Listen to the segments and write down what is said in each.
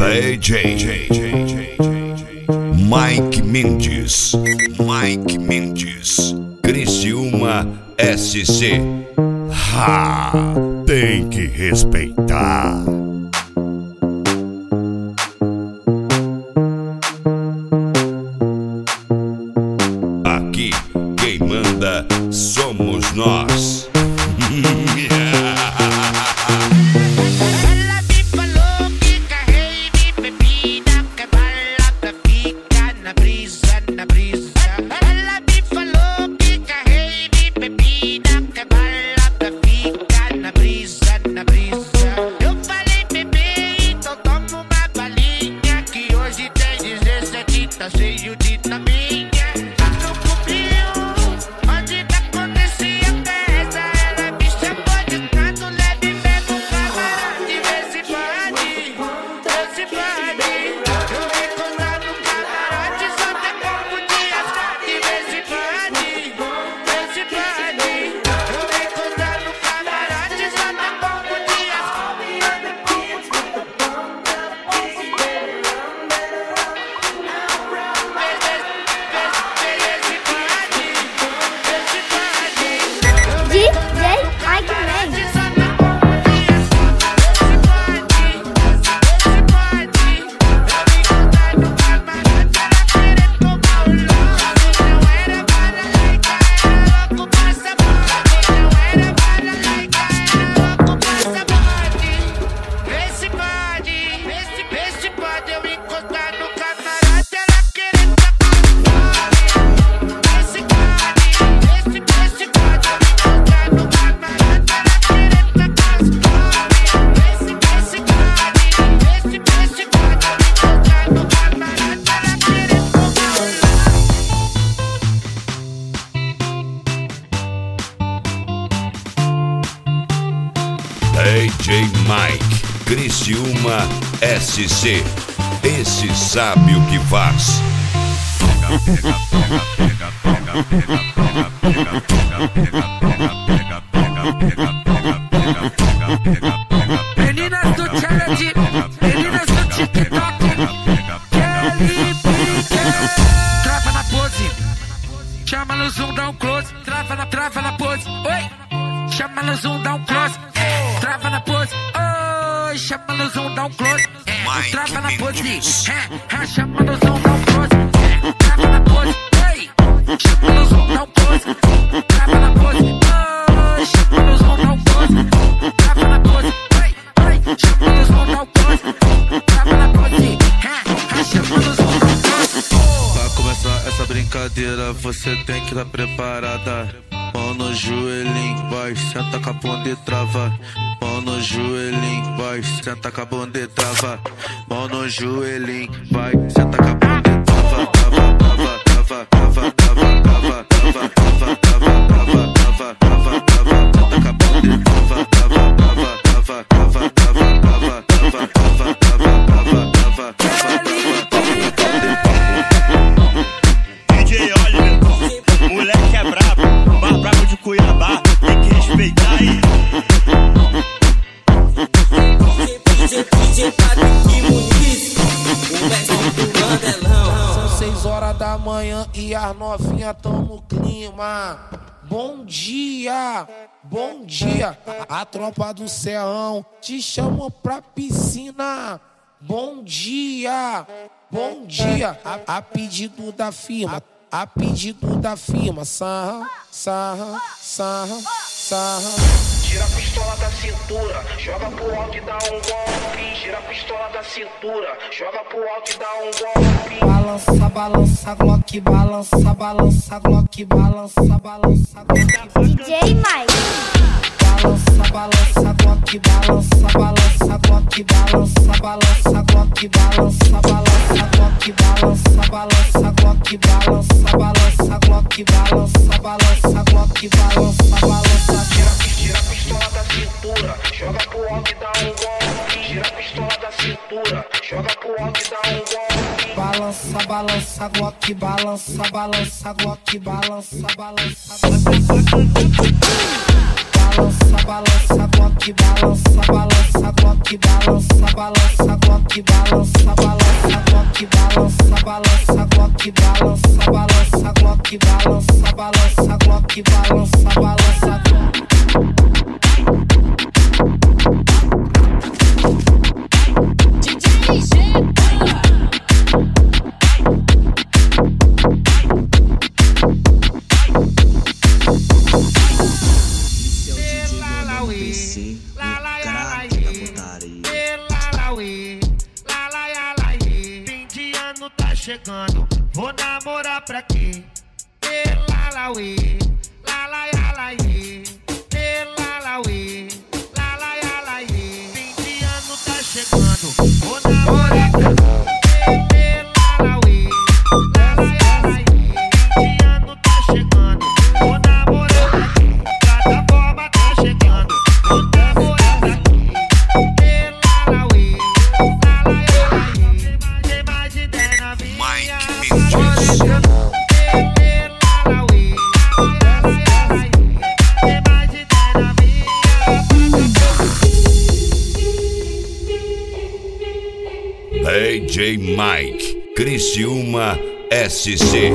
DJ Mike Mendes, Criciúma SC. Ha, tem que respeitar. Aqui quem manda somos nós. Cheio de taminha, no cubinho, onde tá acontecia festa. Ela me chamou de canto, leve mesmo camarote. Vê se pode. Eu vim contar no camarote, só tem pouco de asfalto. Vê se pode. Eu vim contar no camarote, só tem pouco de asfalto. DJ Mike, Criciúma SC. Esse sabe o que faz. Meninas do challenge, meninas do TikTok, trava na pose, chama no zoom, dá um close, trava na pose, oi, chama no zoom, dá um close, trava na pose, oi, chama no zoom, dá um close, trava na pose, chama no zoom, dá um close, trava na pose, oi, chama no zoom, dá um close, trava na pose, oi, chama no zoom, dá um close, trava na pose, oi, chama no zoom, dá um close, trava na pose, chama no zoom, dá um close. Pra começar essa brincadeira, você tem que estar preparada. Mão no joelhinho, vai, senta com a bunda e trava. Mão no joelhinho, vai, senta com a bunda e trava. Mão no joelhinho, vai, senta com a bunda e trava. DJ Oliver, moleque é brabo, brabo de Cuiabá, tem que respeitar aí. São 6 horas da manhã e as novinhas tão no clima. Bom dia, a tropa do Serrão te chamou pra piscina. Bom dia, a pedido da firma, sarra. Tira a pistola da cintura, joga pro alto e dá um golpe. Tira a pistola da cintura, joga pro alto e dá um golpe. Balança, Glock, balança, Glock, balança, Glock. DJ Mike. Balança, Glock, balança, Glock, balança, Glock, balança, Glock, balança, Glock, balança, Glock, balança. Tira a pistola da cintura, joga pro alto e dá um golpe. Tira a pistola da cintura, joga pro alto e dá um golpe. Balança, Glock, balança, Glock, balança. balança, balança, Glock, balança, balança, Glock, balança, balança, Glock, balança, balança, Glock, balança, balança, Glock, balança, balança, Glock, balança, balança, Glock, balança, balança. Chegando, vou namorar pra quê? Lalauê, lalaialaê, lalauê, lalaialaê. Fim de ano tá chegando, vou namorar pra quê? Lalauê, lalaialaê. Fim de ano tá chegando, vou namorar pra quê? Cada forma tá chegando, vou namorar pra quê? Lalauê, lalaialaê. Tem mais de 10 na vida. DJ Mike, Criciúma SC.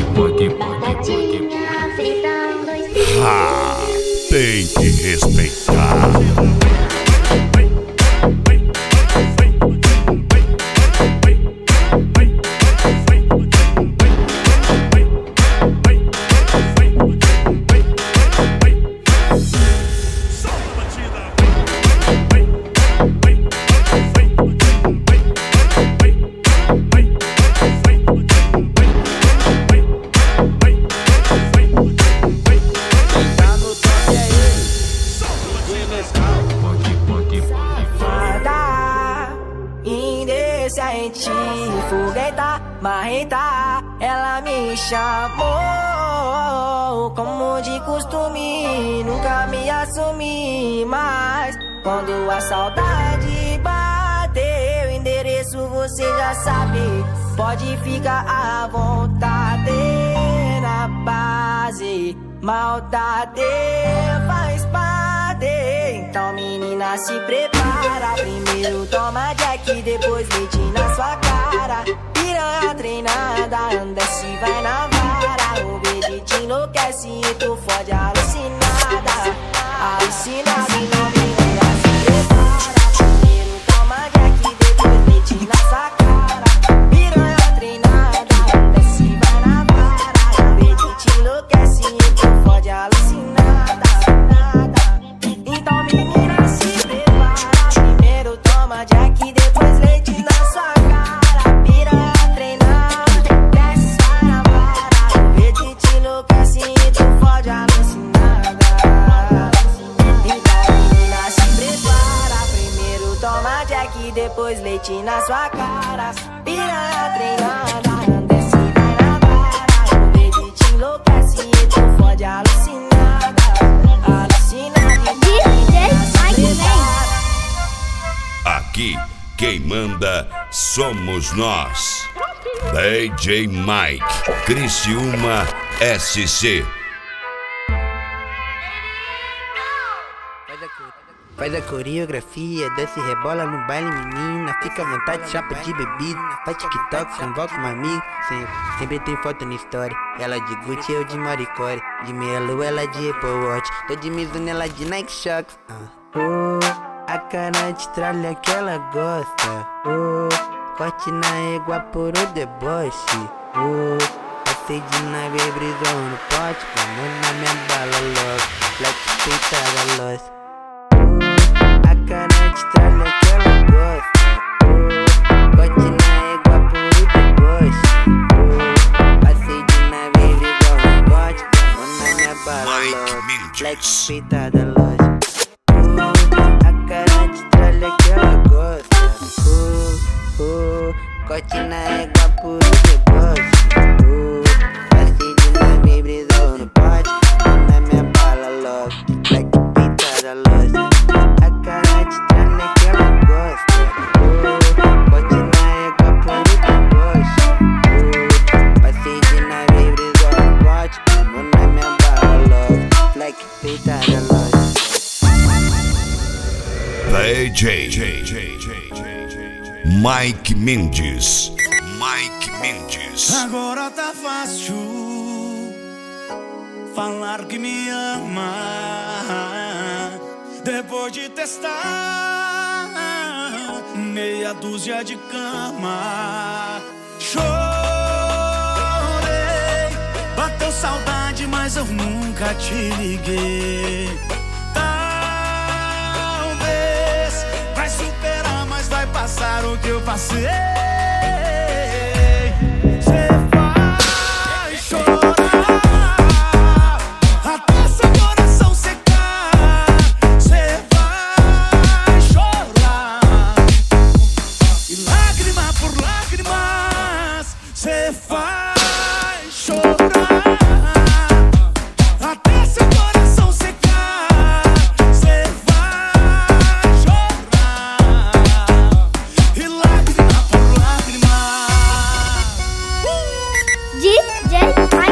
Ah, tem que respeitar. Indecente, fogueta, marreta, ela me chamou. Como de costume, nunca me assumi. Mas quando a saudade bateu, endereço você já sabe. Pode ficar à vontade na base. Maldade faz parte. Então menina se prepara. Primeiro toma Jack, depois leite na sua cara. Piranha treinada, anda se vai na vara. O bebê te enlouquece e tu fode alucinada. Alucinada e não menina se prepara. Primeiro toma Jack, depois leite na sua cara. Piranha treinada, anda se vai na vara. O bebê te enlouquece e tu fode alucinada. Então menina se prepara. Primeiro toma Jack, depois leite na sua cara. Piranha treinada, desce vai na vara. O verde te enlouquece e tu fode alucinada. Então menina se prepara. Primeiro toma Jack, depois leite na sua cara. Piranha treinada, desce vai na vara. O verde te enlouquece e tu fode alucinada. Aqui, quem manda somos nós. DJ Mike, Criciúma SC. Faz a coreografia, desce e rebola no baile, menina. Fica à vontade, chapa de bebida. Faz TikTok, convoca um amigo. Sempre tem foto na história. Ela de Gucci, eu de Maricore. De meia lua, ela de Apple Watch. Tô de Mizuno, ela de Nike Shox. A cara de tralha que ela gosta. Corte na égua por o deboche. Passei de nave, brisou no pote. Como na minha bala logo. Black peitada lost. A cara de tralha que ela gosta. Corte na égua por o deboche. Passei de nave, brisou no pote. Como na minha bala logo. Black peitada lost. A cara de tralha que ela gosta. Corte na égua por o deboche. Passei de nave, brisou no pote. Na minha bala logo. Black peitada lost. A cara de tralha que ela gosta. Corte na égua por o deboche. Passei de nave, brisou no pote. Na minha bala logo. Black peitada lost. DJ Mike Mendes. Agora tá fácil falar que me ama depois de testar meia dúzia de cama. Chorei, bateu saudade, mas eu nunca te liguei. Talvez vai superar, mas vai passar o que eu passei. Cê vai chorar até seu coração secar. Cê vai chorar e lágrima por lágrima. DJ